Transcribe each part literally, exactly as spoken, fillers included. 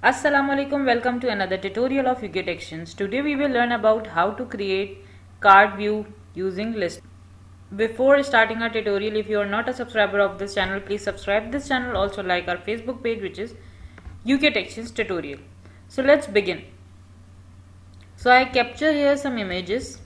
Assalamu alaikum, welcome to another tutorial of UGet Actions. Today we will learn about how to create card view using list. Before starting our tutorial, if you are not a subscriber of this channel, please subscribe this channel. Also like our Facebook page, which is UGet Actions tutorial. So let's begin. So I capture here some images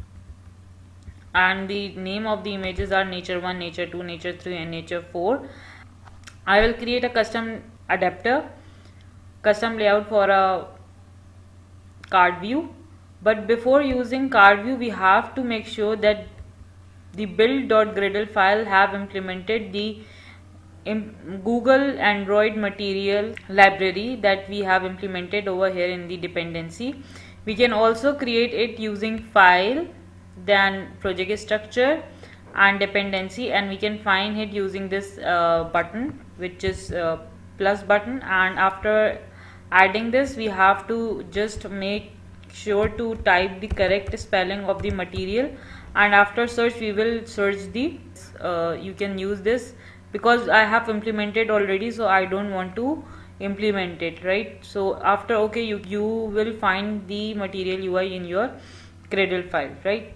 and the name of the images are nature one, nature two, nature three and nature four. I will create a custom adapter, custom layout for a card view. But before using card view, we have to make sure that the build.gradle file have implemented the Google Android material library that we have implemented over here in the dependency. We can also create it using file, then project structure and dependency, and we can find it using this uh, button, which is uh, plus button. And after adding this, we have to just make sure to type the correct spelling of the material, and after search we will search the uh, you can use this because I have implemented already, so I don't want to implement it, right? So after okay, you, you will find the material U I in your Gradle file, right?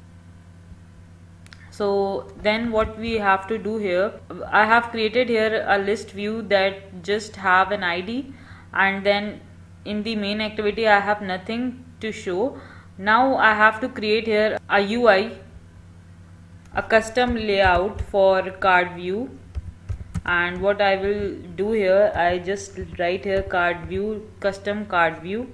So then what we have to do here, I have created here a list view that just have an I D, and then in the main activity I have nothing to show. Now I have to create here a U I, a custom layout for card view. And what I will do here, I just write here card view, custom card view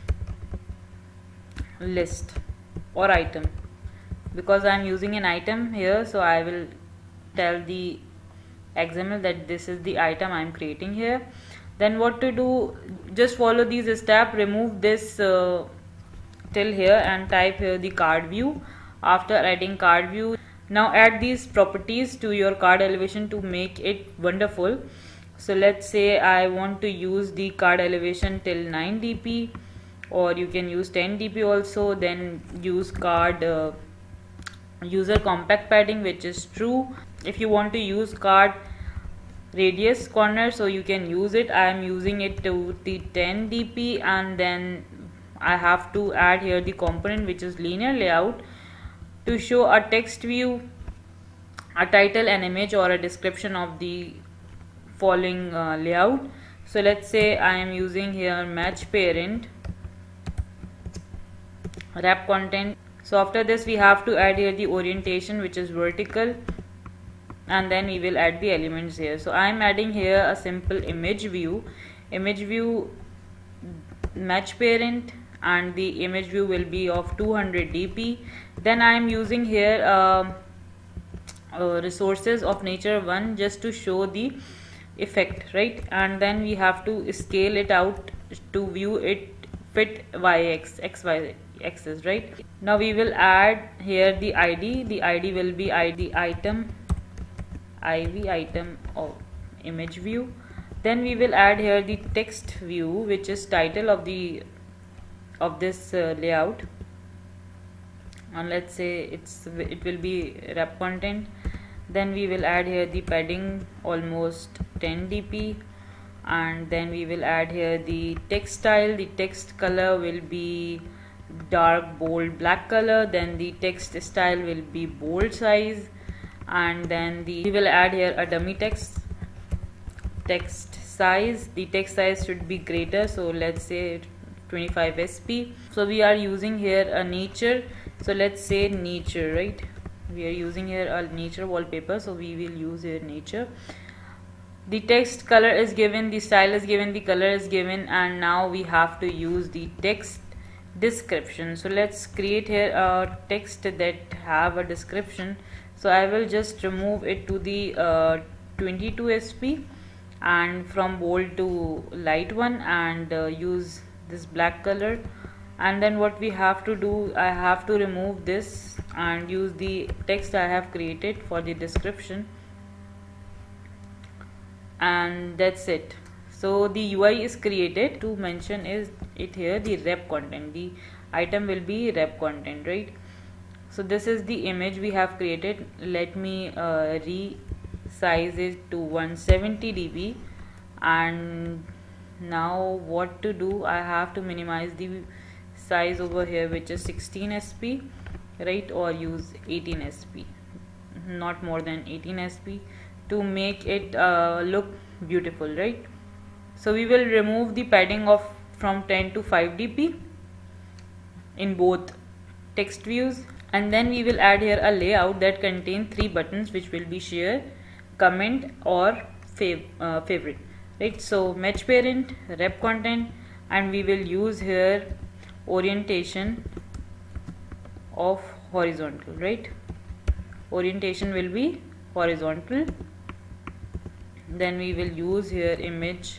list or item, because I am using an item here, so I will tell the X M L that this is the item I am creating here. Then what to do, just follow these steps, remove this uh, till here and type here the card view. After adding card view, now add these properties to your card elevation to make it wonderful. So let's say I want to use the card elevation till nine D P, or you can use ten D P also. Then use card uh, user compact padding, which is true. If you want to use card radius corner, so you can use it. I am using it to the ten D P, and then I have to add here the component, which is linear layout, to show a text view, a title, an image or a description of the following uh, layout. So let's say I am using here match parent, wrap content. So after this we have to add here the orientation, which is vertical, and then we will add the elements here. So I am adding here a simple image view, image view match parent, and the image view will be of two hundred D P. Then I am using here uh, uh, resources of nature one just to show the effect, right? And then we have to scale it out to view it fit y-axis, xy axis, right? Now we will add here the I D. The I D will be I D item, I V item of image view. Then we will add here the text view, which is title of the of this uh, layout, and let's say it's it will be wrap content. Then we will add here the padding almost ten D P, and then we will add here the text style. The text color will be dark bold black color. Then the text style will be bold size, and then the we will add here a dummy text text size. The text size should be greater, so let's say twenty-five S P. So we are using here a nature, so let's say nature, right? We are using here a nature wallpaper, so we will use here nature. The text color is given, the style is given, the color is given, and now we have to use the text description. So let's create here a text that have a description. So I will just remove it to the uh, twenty-two S P and from bold to light one, and uh, use this black color. And then what we have to do, I have to remove this and use the text I have created for the description, and that's it. So the U I is created. To mention is it here the wrap content, the item will be wrap content, right? So this is the image we have created. Let me uh, resize it to one seventy D B, and Now what to do, I have to minimize the size over here, which is sixteen S P, right, or use eighteen S P, not more than eighteen S P, to make it uh, look beautiful, right? So we will remove the padding of from ten to five D P in both text views, and then we will add here a layout that contains three buttons, which will be share, comment, or fav uh, favorite, right? So match parent, rep content, and we will use here orientation of horizontal, right? Orientation will be horizontal. Then we will use here image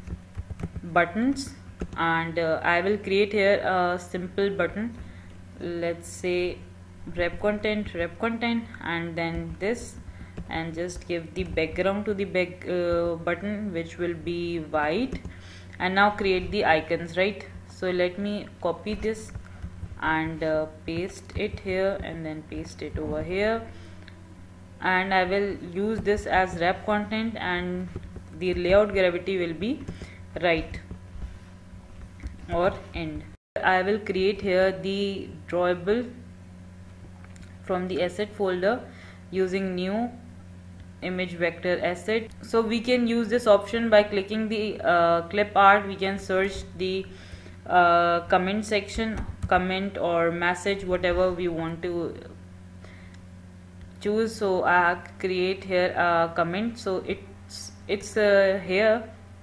buttons, and uh, I will create here a simple button. Let's say rep content, rep content, and then this, and just give the background to the back uh, button, which will be white. And now create the icons, right? So let me copy this and uh, paste it here, and then paste it over here, and I will use this as rep content, and the layout gravity will be right or end. I will create here the drawable from the asset folder using new image vector asset. So we can use this option by clicking the uh, clip art. We can search the uh, comment section, comment or message, whatever we want to choose. So I create here a comment, so it's it's uh, here,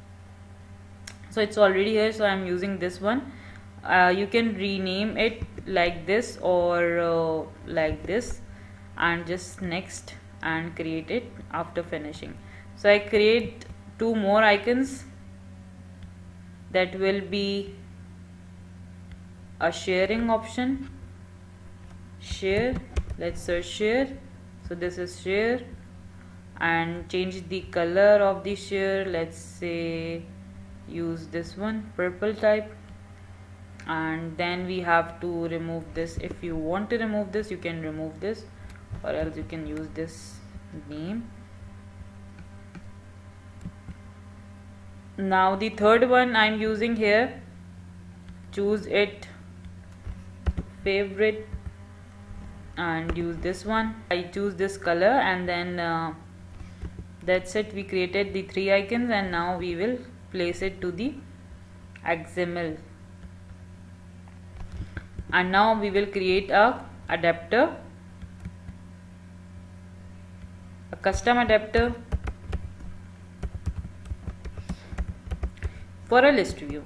so it's already here, so I'm using this one. Uh, you can rename it like this or uh, like this, and just next and create it after finishing. So I create two more icons that will be a sharing option, share. Let's search share. So this is share, and change the color of the share. Let's say use this one, purple type. And then we have to remove this. If you want to remove this, you can remove this, or else you can use this name. Now the third one I'm using here, choose it favorite, and use this one. I choose this color, and then uh, that's it. We created the three icons, and now we will place it to the X M L. And now we will create a adapter, a custom adapter for a list view.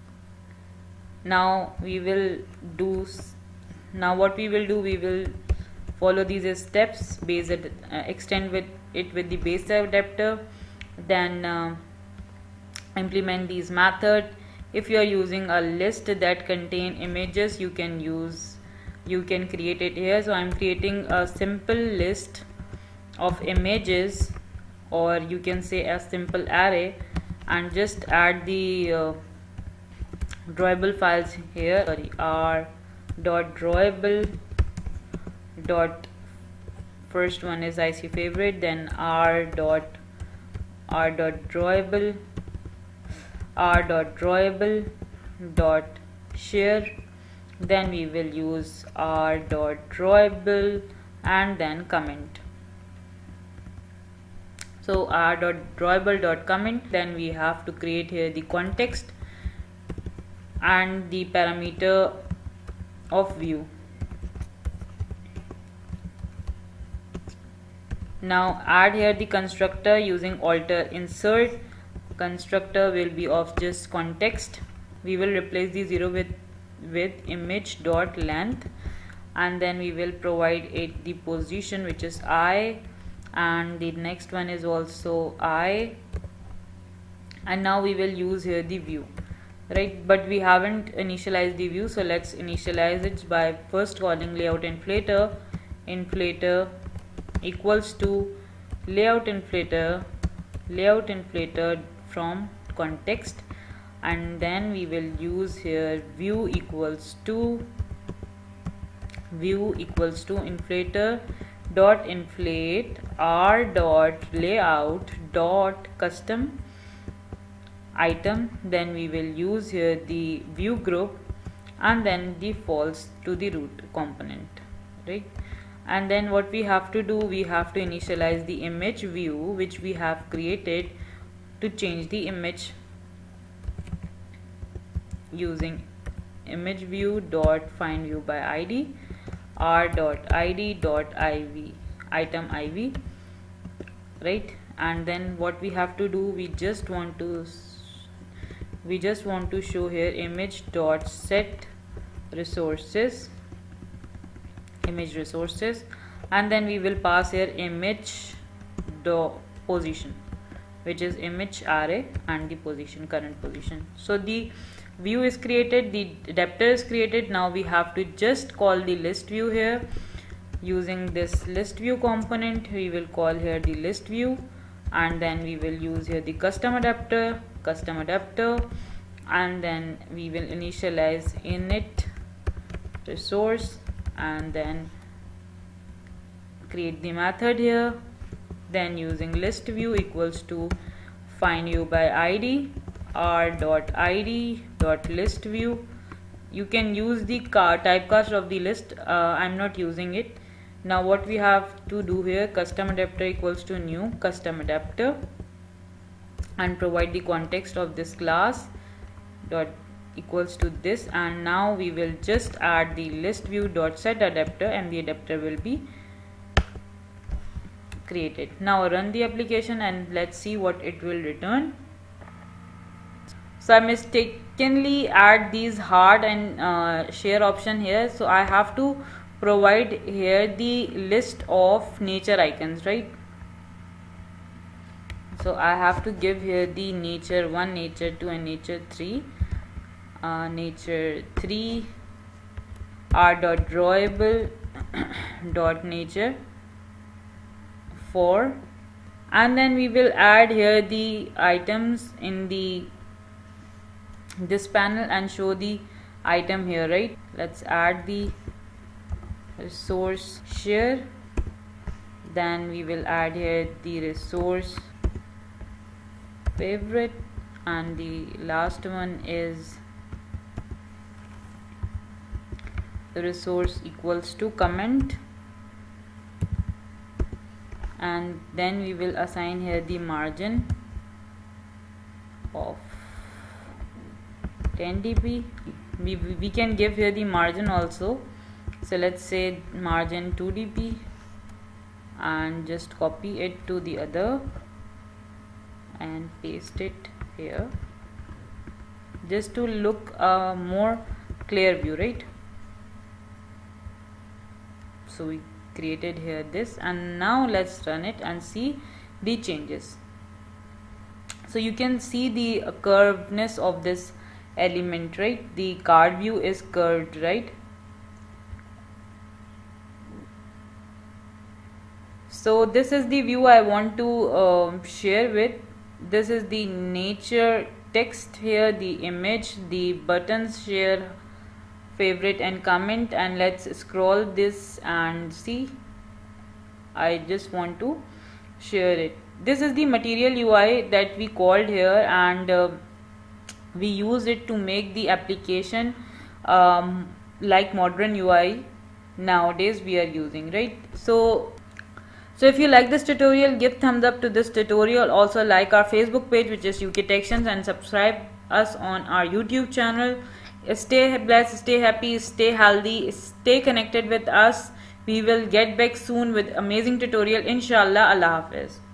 Now we will do now what we will do we will follow these steps. Base it, uh, extend with it with the base adapter, then uh, implement these methods. If you are using a list that contain images, you can use you can create it here. So I'm creating a simple list of images, or you can say a simple array, and just add the uh, drawable files here. Sorry, r dot drawable dot first one is I C favorite, then r dot r dot drawable r dot drawable dot share, then we will use r dot drawable and then comment. So r dot drawable dot comment, then we have to create here the context and the parameter of view. Now add here the constructor using alter insert. Constructor will be of just context. We will replace the zero with with image dot length, and then we will provide it the position, which is I, and the next one is also I. And now we will use here the view, right? But we haven't initialized the view, so let's initialize it by first calling layout inflator. Inflator equals to layout inflator layout inflator from context, and then we will use here view equals to view equals to inflator dot inflate r dot layout dot custom, item, then we will use here the view group, and then the false to the root component, right? And then what we have to do, we have to initialize the image view which we have created to change the image using image view dot find view by id r dot id dot iv item iv, right? And then what we have to do, we just want to we just want to show here image dot set resources image resources, and then we will pass here image dot position, which is image array, and the position, current position. So the view is created, the adapter is created. Now we have to just call the list view here using this list view component. We will call here the list view, and then we will use here the custom adapter custom adapter and then we will initialize init resource, and then create the method here. Then using list view equals to find view by id r dot id dot list view. You can use the typecast of the list, uh, I'm not using it. Now what we have to do here, custom adapter equals to new custom adapter, and provide the context of this class dot equals to this, and now we will just add the list view dot set adapter, and the adapter will be created. Now run the application and let's see what it will return. So I mistakenly add these hard and uh, share option here, so I have to provide here the list of nature icons, right? So I have to give here the nature one, nature two, and nature three. Uh, nature three r dot drawable dot nature four, and then we will add here the items in the this panel and show the item here, right? Let's add the resource share, then we will add here the resource favorite, and the last one is the resource equals to comment, and then we will assign here the margin of ten D P. We, we can give here the margin also, so let's say margin two D P, and just copy it to the other and paste it here just to look a more clear view, right? So we created here this, and now let's run it and see the changes. So you can see the uh, curvedness of this element, right? The card view is curved, right? So this is the view I want to uh, share with. This is the nature text here, the image, the buttons, share, favorite, and comment, and let's scroll this and see. I just want to share it. This is the material U I that we called here, and uh, we use it to make the application um, like modern U I nowadays we are using, right? So so if you like this tutorial, give thumbs up to this tutorial. Also like our Facebook page, which is U K Techtions, and subscribe us on our YouTube channel. Stay blessed, stay happy, stay healthy, stay connected with us. We will get back soon with amazing tutorial, inshallah. Allah Hafiz.